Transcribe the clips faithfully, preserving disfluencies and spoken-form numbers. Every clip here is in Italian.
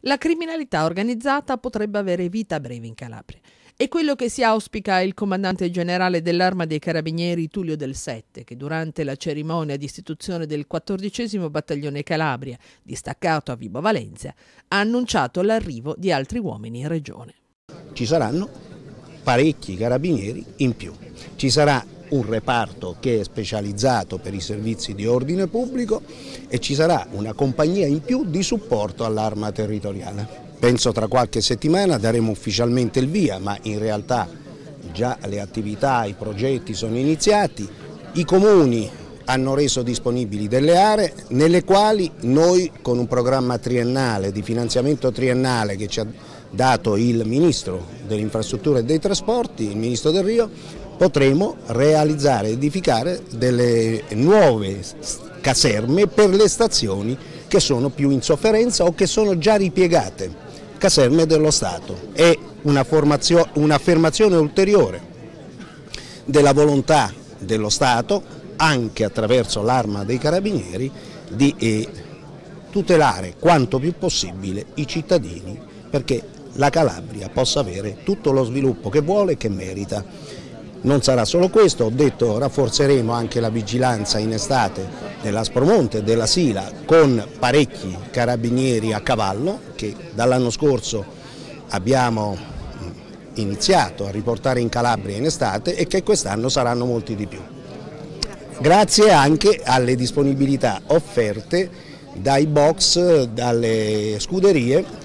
La criminalità organizzata potrebbe avere vita breve in Calabria. È quello che si auspica il comandante generale dell'Arma dei Carabinieri Tullio Del Sette, che durante la cerimonia di istituzione del quattordicesimo Battaglione Calabria, distaccato a Vibo Valentia, ha annunciato l'arrivo di altri uomini in regione. Ci saranno parecchi carabinieri in più. Ci sarà un reparto che è specializzato per i servizi di ordine pubblico e ci sarà una compagnia in più di supporto all'arma territoriale. Penso tra qualche settimana daremo ufficialmente il via, ma in realtà già le attività, i progetti sono iniziati. I comuni hanno reso disponibili delle aree nelle quali noi, con un programma triennale di finanziamento triennale che ci ha dato il Ministro delle Infrastrutture e dei Trasporti, il Ministro Del Rio, potremo realizzare, edificare delle nuove caserme per le stazioni che sono più in sofferenza o che sono già ripiegate, caserme dello Stato. È un'affermazione ulteriore della volontà dello Stato, anche attraverso l'Arma dei Carabinieri, di eh, tutelare quanto più possibile i cittadini perché la Calabria possa avere tutto lo sviluppo che vuole e che merita. Non sarà solo questo, ho detto rafforzeremo anche la vigilanza in estate dell'Aspromonte e della Sila con parecchi carabinieri a cavallo che dall'anno scorso abbiamo iniziato a riportare in Calabria in estate e che quest'anno saranno molti di più. Grazie anche alle disponibilità offerte dai box, dalle scuderie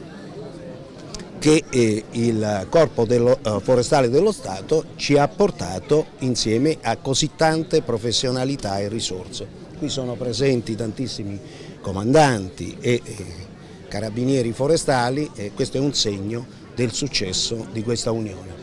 che eh, il Corpo dello, eh, Forestale dello Stato ci ha portato insieme a così tante professionalità e risorse. Qui sono presenti tantissimi comandanti e eh, carabinieri forestali e questo è un segno del successo di questa unione.